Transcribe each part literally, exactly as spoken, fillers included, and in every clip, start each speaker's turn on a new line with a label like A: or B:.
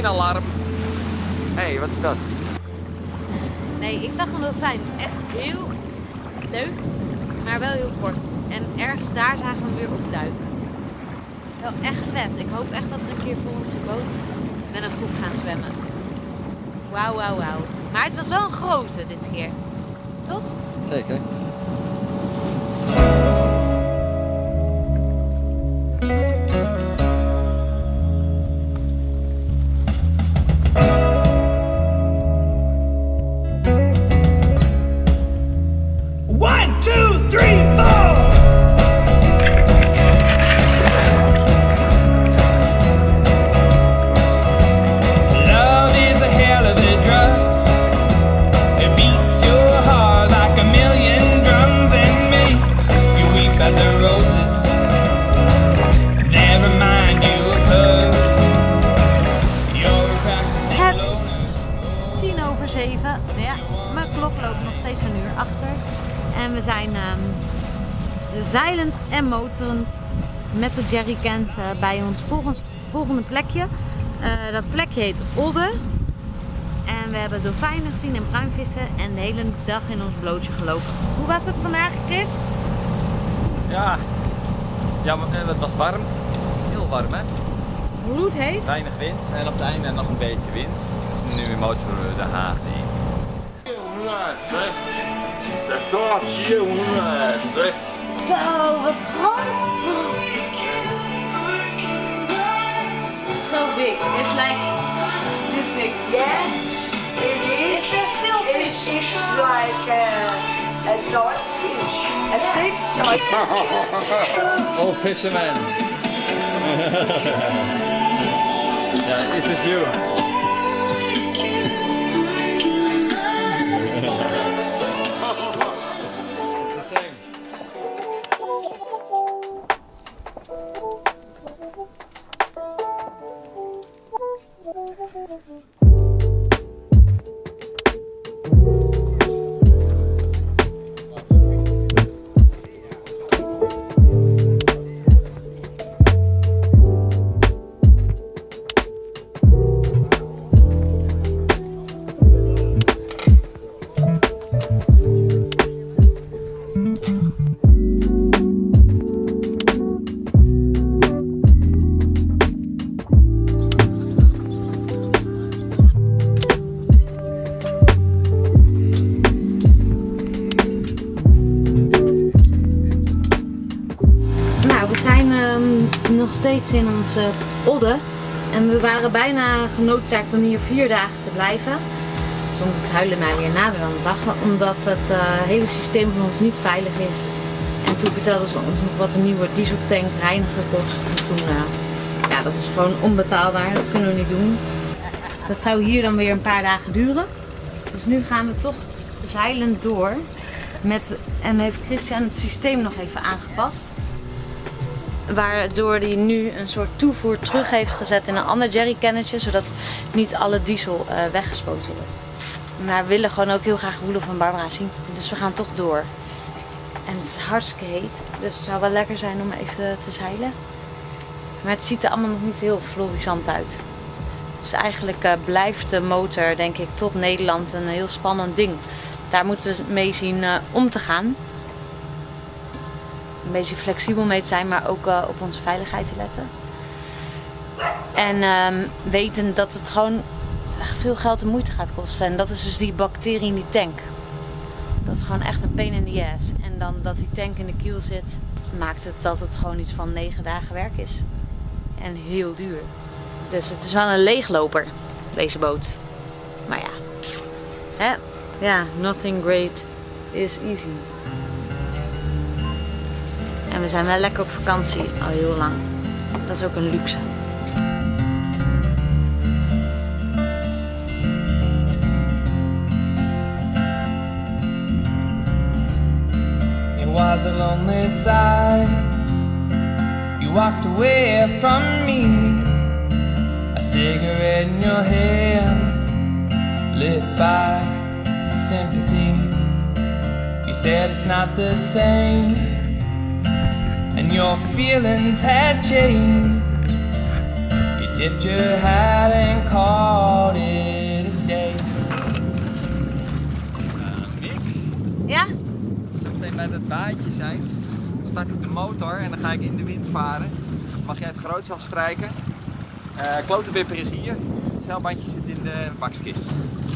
A: dolfijnalarm. Hé, hey, wat is dat?
B: Nee, ik zag een dolfijn. Echt heel leuk, maar wel heel kort. En ergens daar zagen we hem weer opduiken. Wel echt vet. Ik hoop echt dat ze een keer voor onze boot met een groep gaan zwemmen. Wauw, wauw, wauw. Maar het was wel een grote dit keer. Toch?
A: Zeker.
B: Ja, mijn klok loopt nog steeds een uur achter. En we zijn um, zeilend en motorend met de jerrycans uh, bij ons volgens, volgende plekje. Uh, dat plekje heet Odde. En we hebben dolfijnen gezien en bruinvissen en de hele dag in ons blootje gelopen. Hoe was het vandaag, Chris?
A: Ja, ja maar het was warm. Heel warm, hè?
B: Bloedheet.
A: Weinig wind en op het einde nog een beetje wind. Dus nu motoren we de haven in.
B: Zo, wat groot! It's so big. It's like this big.
C: Yes, it is.
B: Is there still fish?
C: It's like uh, a dogfish, a big dogfish.
A: Old fisherman. Yeah, it is you. It's the same.
B: We zijn um, nog steeds in onze Odde en we waren bijna genoodzaakt om hier vier dagen te blijven. Soms het huilen mij weer nader dan het lachen, omdat het uh, hele systeem van ons niet veilig is. En toen vertelden ze ons nog wat een nieuwe dieseltank reinigen kost. En toen, uh, ja, dat is gewoon onbetaalbaar, dat kunnen we niet doen. Dat zou hier dan weer een paar dagen duren. Dus nu gaan we toch zeilend door. Met, en heeft Christian het systeem nog even aangepast. Waardoor hij nu een soort toevoer terug heeft gezet in een ander jerrycannetje, zodat niet alle diesel uh, weggespoten wordt. Maar we willen gewoon ook heel graag Roelof en Barbara zien. Dus we gaan toch door. En het is hartstikke heet, dus het zou wel lekker zijn om even te zeilen. Maar het ziet er allemaal nog niet heel florissant uit. Dus eigenlijk uh, blijft de motor, denk ik, tot Nederland een heel spannend ding. Daar moeten we mee zien uh, om te gaan. Een beetje flexibel mee te zijn, maar ook uh, op onze veiligheid te letten. En uh, weten dat het gewoon veel geld en moeite gaat kosten. En dat is dus die bacterie in die tank. Dat is gewoon echt een pain in the ass. En dan dat die tank in de kiel zit, maakt het dat het gewoon iets van negen dagen werk is. En heel duur. Dus het is wel een leegloper, deze boot. Maar ja, hè? Ja, nothing great is easy. En we zijn wel lekker op vakantie, al heel lang. Dat is ook een luxe.
D: It was a lonely sight. You walked away from me. A cigarette in your hand, lit by sympathy. You said it's not the same. And your feelings had changed. You tipped your hat and called it a day.
A: Uh, Mick,
B: Ja?
A: zo meteen bij dat baaitje zijn. Dan start ik de motor en dan ga ik in de wind varen. Mag jij het grootste afstrijken? Uh, klotenwipper is hier. Het zeilbandje zit in de bakskist.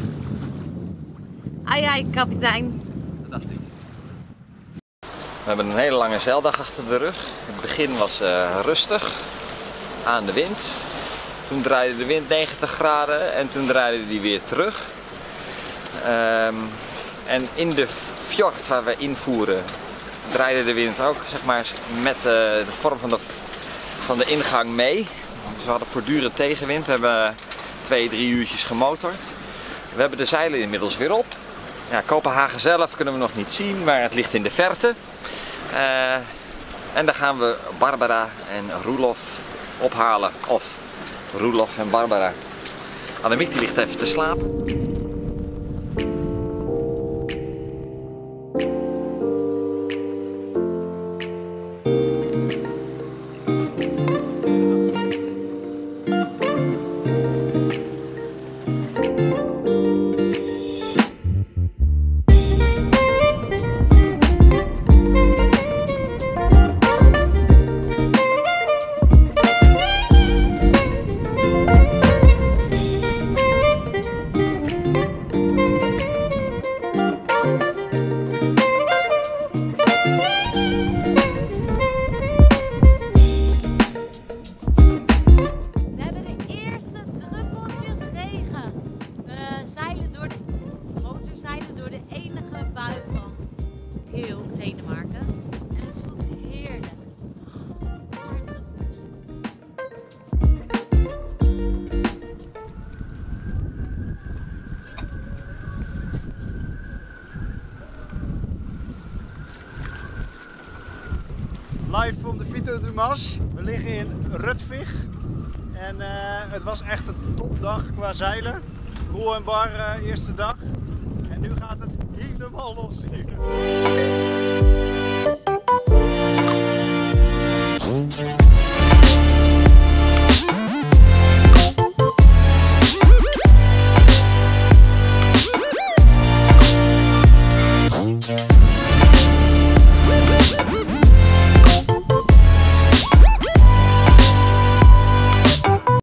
B: Ai ai, kapitein.
A: Dat dacht ik. We hebben een hele lange zeildag achter de rug. Het begin was uh, rustig, aan de wind. Toen draaide de wind negentig graden en toen draaide die weer terug. Um, en in de fjord waar we invoeren draaide de wind ook zeg maar, met uh, de vorm van de, van de ingang mee. Dus we hadden voortdurend tegenwind. We hebben twee, drie uurtjes gemotord. We hebben de zeilen inmiddels weer op. Ja, Kopenhagen zelf kunnen we nog niet zien, maar het ligt in de verte. Uh, en dan gaan we Barbara en Roelof ophalen. Of Roelof en Barbara. Annemiek die ligt even te slapen.
E: Live van de Vito du Mas. We liggen in Rudvig. En uh, het was echt een topdag qua zeilen. Roel en Bar uh, eerste dag. En nu gaat het helemaal los hier.